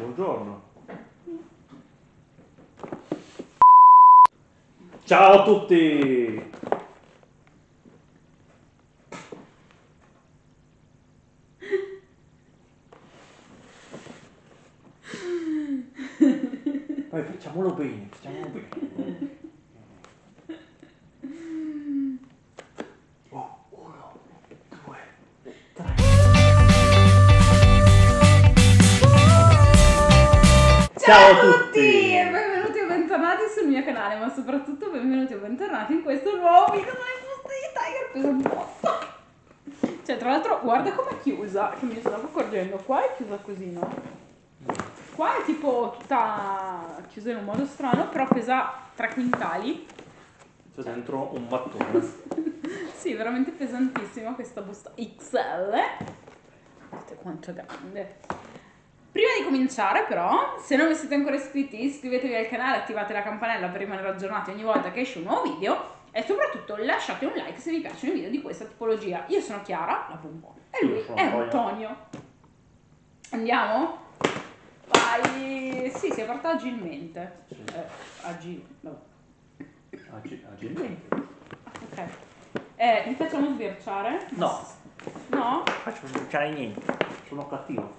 buongiorno. Ciao a tutti! Poi facciamolo bene, Oh, 1, 2, 3. Ciao a tutti! E benvenuti o bentornati sul mio canale, ma soprattutto benvenuti o bentornati in questo nuovo video dove Tiger pesa un botto. Cioè, tra l'altro, guarda com'è chiusa, che mi stavo accorgendo. Qua è chiusa così, no? Qua è tipo tutta chiusa in un modo strano, però pesa 3 quintali. C'è dentro un mattone. Sì, veramente pesantissima questa busta XL. Guardate quanto è grande. Prima di cominciare però, se non vi siete ancora iscritti, iscrivetevi al canale, attivate la campanella per rimanere aggiornati ogni volta che esce un nuovo video e soprattutto lasciate un like se vi piacciono i video di questa tipologia. Io sono Chiara, la Pumpo, e lui è Antonio. Andiamo? Vai! Sì, si è aperta agilmente. Sì. Agilmente. Ok. Mi facciamo sbirciare? No. No? Faccio sbirciare niente. Sono cattivo.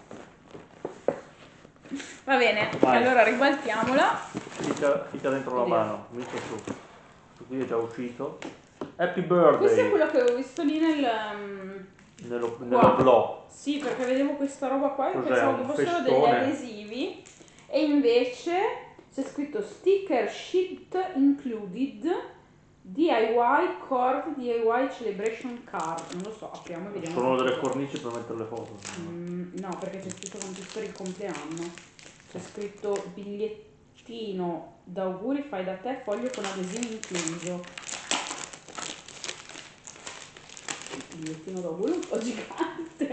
Va bene, Vai. allora ribaltiamola. Fica dentro la Oddio. mano. Metto su. Qui è già uscito. Happy birthday. Questo è quello che avevo visto lì Nello qua. blog. Sì, perché vedevo questa roba qua e Cos'è, pensavo un che fossero degli festone? adesivi e invece c'è scritto sticker sheet included DIY Cord DIY Celebration Card. Non lo so, apriamo e vediamo. Sono delle cornici per mettere le foto. No, perché c'è scritto quanti per il compleanno. C'è scritto bigliettino d'auguri fai da te, foglio con adesivo incluso. Bigliettino d'auguri un po' gigante.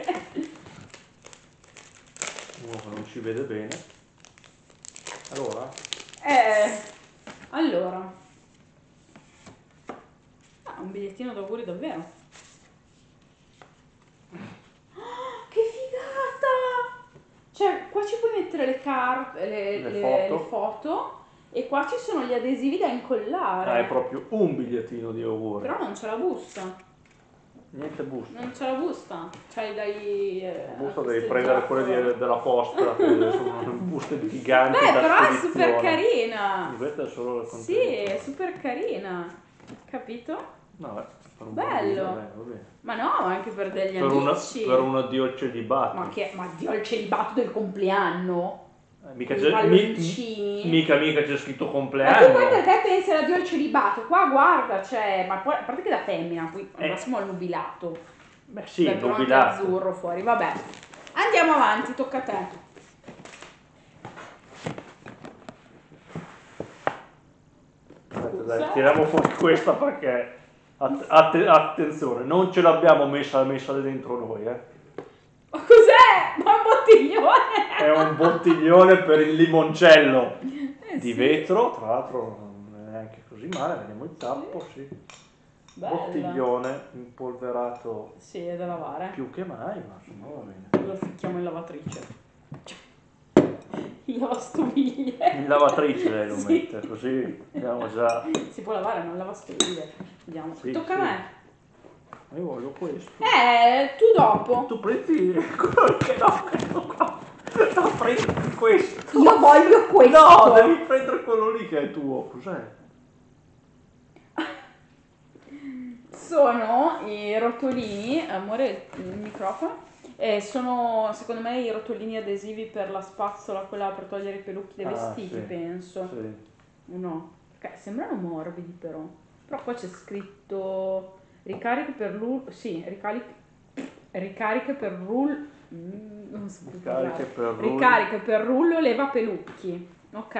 Uno che non si vede bene. Allora? Allora. Un bigliettino d'auguri davvero. Oh, che figata! Cioè, qua ci puoi mettere le carte, le foto e qua ci sono gli adesivi da incollare. Ah, è proprio un bigliettino di auguri. Però non c'è la busta. Niente busta. Non c'è la busta. C'hai dai. La busta devi prendere quelle della posta, che sono buste giganti. Beh, da però è spedizione. super carina. Questa è solo il Sì, contenuto. è super carina. Capito? No, per un Bello. bambino, va bene. Ma no, anche per degli Per amici. un addio al celibato. Ma Dio, il celibato del compleanno? Mica I c'è, palloncini. mica c'è scritto Ma compleanno. tu poi perché pensi all'addio al celibato? Qua guarda, c'è. Ma poi, a parte che da femmina, qui al massimo al nubilato. Beh sì, il Mettono anche nubilato. azzurro fuori, vabbè. Andiamo avanti, tocca a te. Aspetta, dai, tiriamo fuori questa perché attenzione, non ce l'abbiamo messa dentro noi, Ma cos'è? Ma è un bottiglione! È un bottiglione per il limoncello di Sì. vetro, tra l'altro non è neanche così male, vediamo il tappo, sì. Bella. Bottiglione impolverato Sì, è da lavare. più che mai, ma insomma va bene. Lo ficchiamo in lavatrice. In lavastoviglie. In lavatrice lei lo Sì. mette, così abbiamo già. Si può lavare, non lavastoviglie. Vediamo. Sì, Tocca sì. a me. Io voglio questo. Tu dopo. Tu prendi quello che no, qua. No, prendi questo. Io voglio questo. No, devi prendere quello lì che è tuo. Cos'è? Sono i rotolini, amore, il microfono. Sono secondo me i rotolini adesivi per la spazzola, quella per togliere i pelucchi dei vestiti, sì. penso. Sì. No, perché sembrano morbidi però. Però qua c'è scritto ricariche per ricariche per non so più Ricariche parlare. per rullo. Ricariche per rullo leva pelucchi. Ok.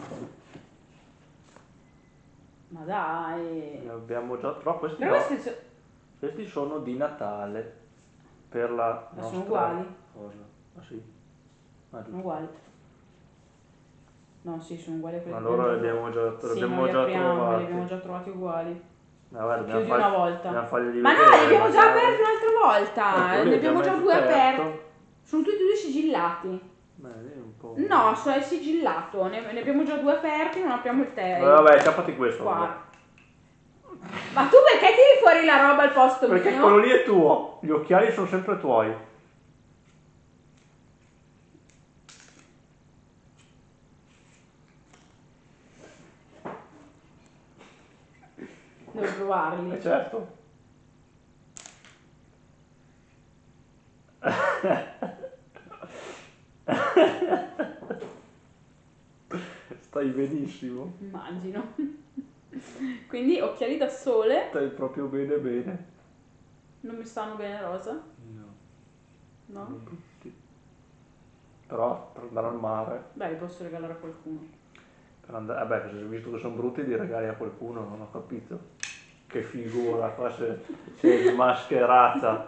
Ma dai. Ne abbiamo già. Però questi Però no. questi Questi sono di Natale. Per la Ma nostra sono uguali? cosa. Ah sì. Ah, sono giusto. uguali. No, sì, sono uguali a quelli Allora li abbiamo già, Sì, abbiamo non li già apriamo, trovati. li abbiamo già trovati uguali. Vabbè, Più di una volta. Dobbiamo fargli Ma no, vedere, li abbiamo già magari. aperti un'altra volta. Ecco, lì Ne abbiamo già mezzo due aperto. aperti. Sono tutti e due sigillati. Beh, un po'... No, è sigillato, ne abbiamo già 2 aperti, non apriamo il terzo. Vabbè, ciappati questo. Qua. Ma tu perché tiri fuori la roba al posto Perché mio? quello lì è tuo, gli occhiali sono sempre tuoi. Devo provarli. Certo. Stai benissimo. Immagino. Quindi occhiali da sole. Stai proprio bene bene. Non mi stanno bene rosa? No. Sono No? brutti. Però per andare al mare, Beh, li posso regalare a qualcuno. per andare... Vabbè, visto che sono brutti li regali a qualcuno, non ho capito. Che figura, qua sei smascherata.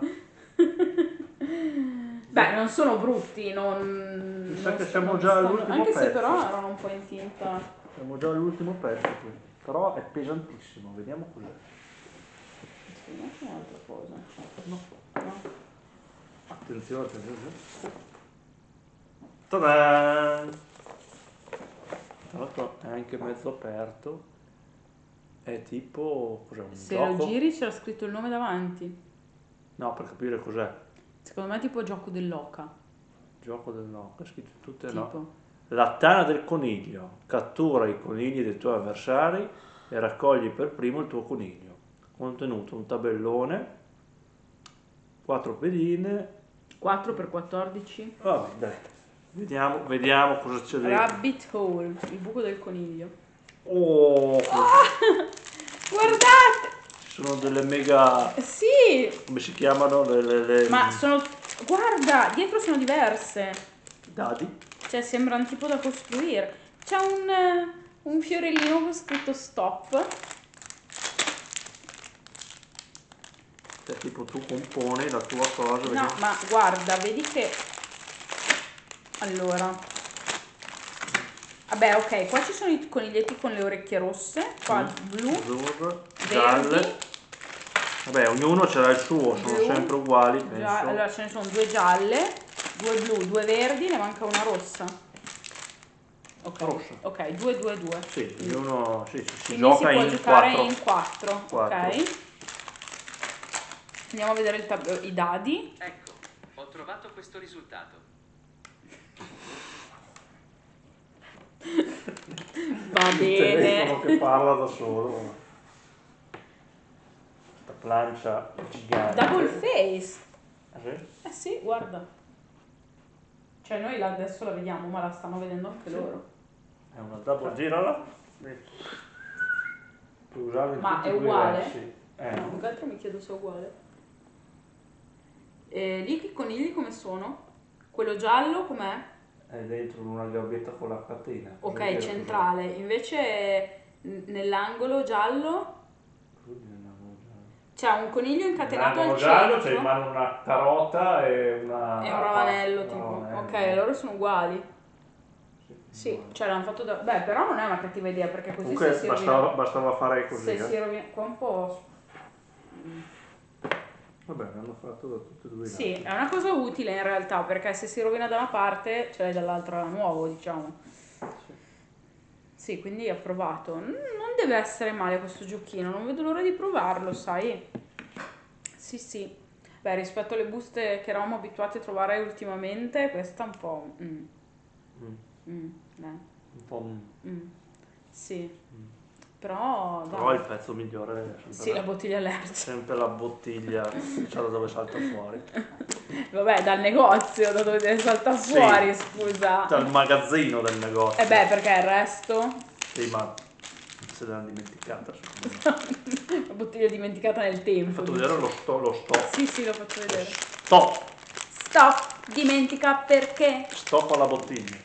Beh, non sono brutti, non... Mi sa non che sto- siamo non già stanno- all'ultimo Anche se pezzo. però erano un po' in tinta. Siamo già all'ultimo pezzo qui. Però è pesantissimo, vediamo cos'è. Secondo me è un'altra cosa. No. No? Attenzione, attenzione. Ta-da! Tra l'altro è anche mezzo aperto. È tipo... cos'è, un Se gioco? lo giri c'era scritto il nome davanti. No, per capire cos'è. Secondo me è tipo gioco dell'oca. Gioco del no, è scritto tutte Tipo. no. La tana del coniglio. Cattura i conigli dei tuoi avversari e raccogli per primo il tuo coniglio. Contenuto un tabellone, 4 pedine. 4 per 14. Vabbè, dai. Vediamo cosa c'è dentro. Rabbit hole, il buco del coniglio. Oh, Guardate! ci sono delle mega... Sì! come si chiamano? Le... Ma sono... Guarda, dietro sono diverse. dadi? Cioè, sembrano tipo da costruire. C'è un fiorellino con scritto stop. Cioè, tipo tu componi la tua cosa. No, ma guarda, vedi che... Allora... Vabbè, ok, qua ci sono i coniglietti con le orecchie rosse, qua blu, azzurro, verdi, gialle. Vabbè, ognuno c'era il suo, sono blu, sempre uguali, penso. allora ce ne sono 2 gialle, 2 blu, 2 verdi, ne manca una rossa. Ok, Rossa. ok, 2, 2, 2. Sì, ognuno si Quindi gioca si può in giocare 4. in 4, ok? Andiamo a vedere i dadi. Ecco, ho trovato questo risultato. Va Il telefono bene. che parla da solo. Questa plancia gigante. Double face. Ah, sì? Eh sì, guarda. Cioè noi adesso la vediamo, ma la stanno vedendo anche loro. È una double, girala. Puoi usarla in Ma tutti è i uguale? versi. No, più che altro mi chiedo se è uguale. Lì i conigli come sono? Quello giallo com'è? È dentro una gabbietta con la catena. Cosa Ok, dire, centrale. Invece nell'angolo giallo cos'è? c'è un coniglio incatenato al Nell'angolo giallo c'è in centro mano una carota e una... e un ravanello tipo. ravanello. Ok, allora sono uguali. Sì, uguali. cioè l'hanno fatto da... Beh, però non è una cattiva idea perché così Comunque se si rovina... bastava fare così. Se si rovina... Qua un po'... Vabbè, l'hanno fatto da tutti e due i Sì, lati. è una cosa utile in realtà perché se si rovina da una parte ce l'hai dall'altra nuovo, diciamo. Sì, quindi approvato. Non deve essere male questo giochino, non vedo l'ora di provarlo, sai? Sì, sì. Beh, rispetto alle buste che eravamo abituati a trovare ultimamente, questa un po'... Mm. beh. Un po'... Sì. Però... Però dai. il pezzo migliore è sempre, Sì, la bottiglia all'erce. sempre la bottiglia, c'è da dove salta fuori. Vabbè, dal negozio, da dove deve saltare Sì. fuori, scusa. Dal magazzino del negozio. E beh, perché il resto? Sì, ma se l'hanno dimenticata, secondo me. La bottiglia dimenticata nel tempo. Ho fatto dici. vedere lo stop. Sì, sì, lo faccio vedere. Stop! Stop, dimentica perché. Stop alla bottiglia.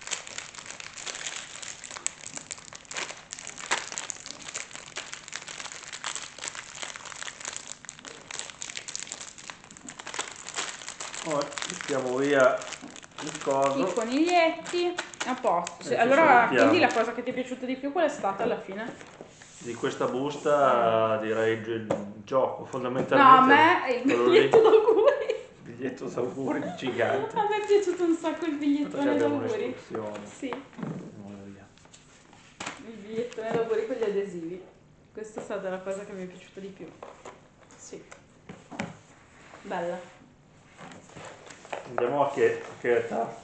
Mettiamo via il coso. I coniglietti, a posto. Ci Allora, salutiamo. quindi la cosa che ti è piaciuta di più qual è stata alla fine? Di questa busta direi il gioco, No, fondamentalmente. a me è il quello lì. biglietto d'auguri. biglietto d'auguri gigante. A me è piaciuto un sacco il Così bigliettone abbiamo d'auguri. un'istruzione. Sì, Andiamo via. il bigliettone d'auguri con gli adesivi. Questa è stata la cosa che mi è piaciuta di più. Sì. Bella. Andiamo a che età?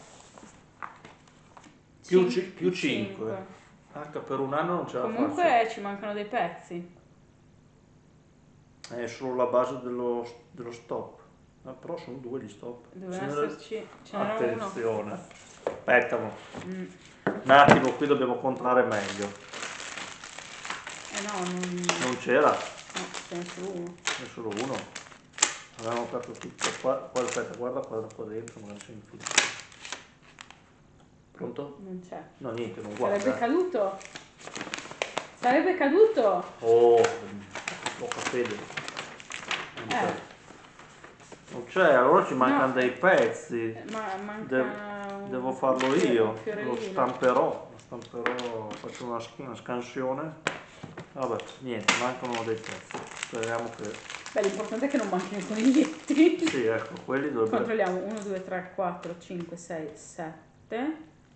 Più 5. H per un anno non ce la Comunque ci mancano dei pezzi. faccio. È solo la base dello stop. Però sono 2 gli stop. Dovevano esserci. Ce n'era uno. Attenzione. Aspetta Mm. un attimo, qui dobbiamo controllare meglio. No, Non c'era, no, ce n'è solo uno. c'è solo uno. Avevamo aperto tutto. Qua, aspetta, guarda qua dentro, magari c'è infine. Pronto? Non c'è. No, niente, non guarda. Sarebbe caduto. Sarebbe caduto. Oh, poca fede. Non c'è, allora ci mancano No. dei pezzi. Ma manca Devo farlo io, un fiorellino. lo stamperò, faccio una scansione. Vabbè, niente, mancano dei pezzi. Speriamo che... Beh, l'importante è che non manchino i coniglietti. Sì, ecco, quelli dovrebbero... Controlliamo 1, 2, 3, 4, 5, 6, 7,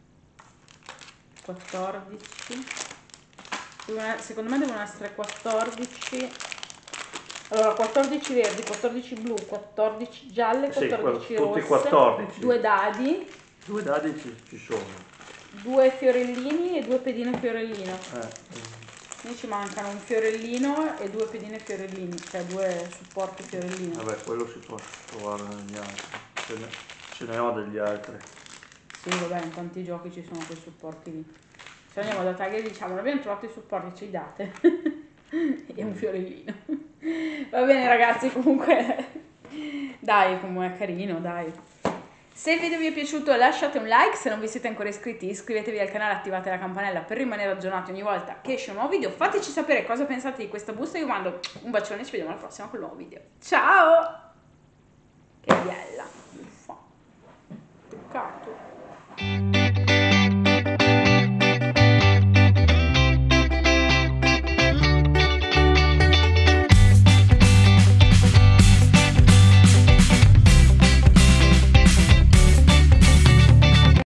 14. Secondo me devono essere 14. Allora, 14 verdi, 14 blu, 14 gialle, Sì, 14 tutti rosse, 14. 2 dadi, 2 dadi ci sono. 2 fiorellini e 2 pedine fiorellino. Quindi ci mancano un fiorellino e 2 pedine fiorellini, cioè 2 supporti fiorellino. Vabbè, quello si può trovare negli altri. Ce ne ho degli altri. Sì, vabbè, in tanti giochi ci sono quei supporti lì. Se andiamo da Tiger e diciamo, non abbiamo trovato i supporti, ce li date? E un fiorellino. Va bene ragazzi, comunque dai, come è carino, dai. Se il video vi è piaciuto lasciate un like, se non vi siete ancora iscritti iscrivetevi al canale, attivate la campanella per rimanere aggiornati ogni volta che esce un nuovo video. Fateci sapere cosa pensate di questa busta, io mando un bacione e ci vediamo alla prossima con un nuovo video. Ciao! Che bella! Uffa. Peccato.